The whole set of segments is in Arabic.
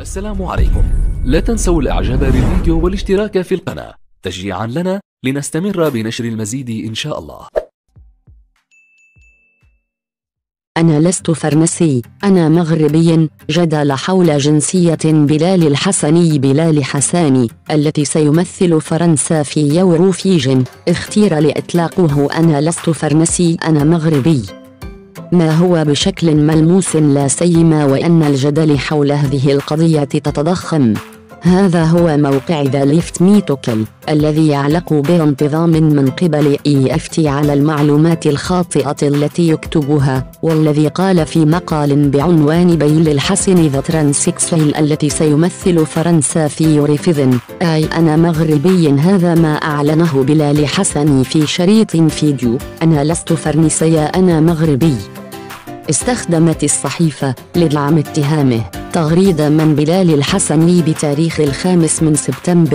السلام عليكم. لا تنسوا الاعجاب بالفيديو والاشتراك في القناة تشجيعا لنا لنستمر بنشر المزيد إن شاء الله. أنا لست فرنسي، أنا مغربي. جدل حول جنسية بلال الحسني. بلال حساني التي سيمثل فرنسا في يوروفيجن اختير لإطلاقه أنا لست فرنسي أنا مغربي، ما هو بشكل ملموس، لا سيما وأن الجدل حول هذه القضية تتضخم. هذا هو موقع ذا ليفت ميتوكل الذي يعلق بانتظام من قبل EFT على المعلومات الخاطئة التي يكتبها، والذي قال في مقال بعنوان بيل الحسن ذا ترانسكسويل التي سيمثل فرنسا في يوروفيجن أي أنا مغربي. هذا ما أعلنه بلال حسني في شريط فيديو أنا لست فرنسي أنا مغربي. استخدمت الصحيفة لدعم اتهامه تغريدة من بلال الحسني بتاريخ 5 سبتمبر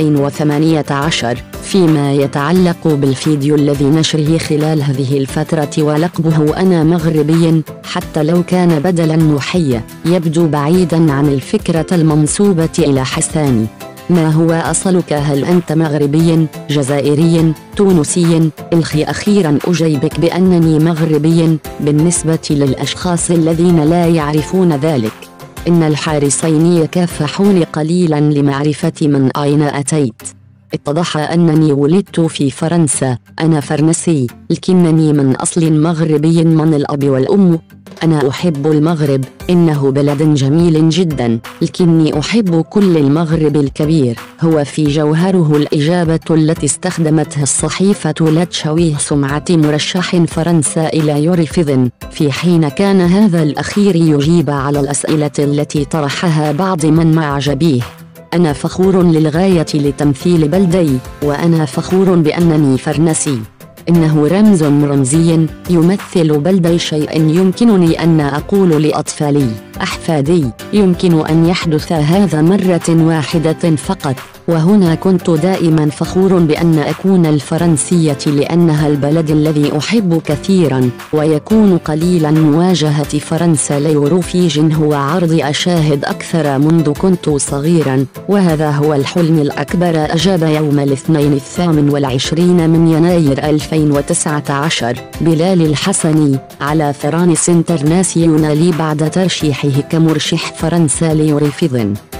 2018 فيما يتعلق بالفيديو الذي نشره خلال هذه الفترة ولقبه أنا مغربي، حتى لو كان بدلا محيا يبدو بعيدا عن الفكرة المنسوبة إلى حساني. ما هو أصلك؟ هل أنت مغربي، جزائري، تونسي؟ أخيرا أجيبك بأنني مغربي. بالنسبة للأشخاص الذين لا يعرفون ذلك، إن الحارسين يكافحون قليلا لمعرفة من أين أتيت. اتضح أنني ولدت في فرنسا، أنا فرنسي، لكنني من أصل مغربي من الأب والأم. أنا أحب المغرب، إنه بلد جميل جدا، لكني أحب كل المغرب الكبير، هو في جوهره. الإجابة التي استخدمتها الصحيفة لا تشويه سمعة مرشح فرنسا إلى يوروفيجن، في حين كان هذا الأخير يجيب على الأسئلة التي طرحها بعض من معجبيه. أنا فخور للغاية لتمثيل بلدي، وأنا فخور بأنني فرنسي. إنه رمز رمزي يمثل بلدي، شيء يمكنني أن أقول لأطفالي أحفادي يمكن أن يحدث هذا مرة واحدة فقط. وهنا كنت دائما فخور بأن أكون الفرنسية، لأنها البلد الذي أحب كثيرا، ويكون قليلا مواجهة فرنسا ليوروفيجن هو عرض أشاهد أكثر منذ كنت صغيرا، وهذا هو الحلم الأكبر. أجاب يوم الاثنين 28 من يناير 2019 بلال الحسني على فرانس انترناسيونالي بعد ترشيحه كمرشح فرنسا ليوروفيجن.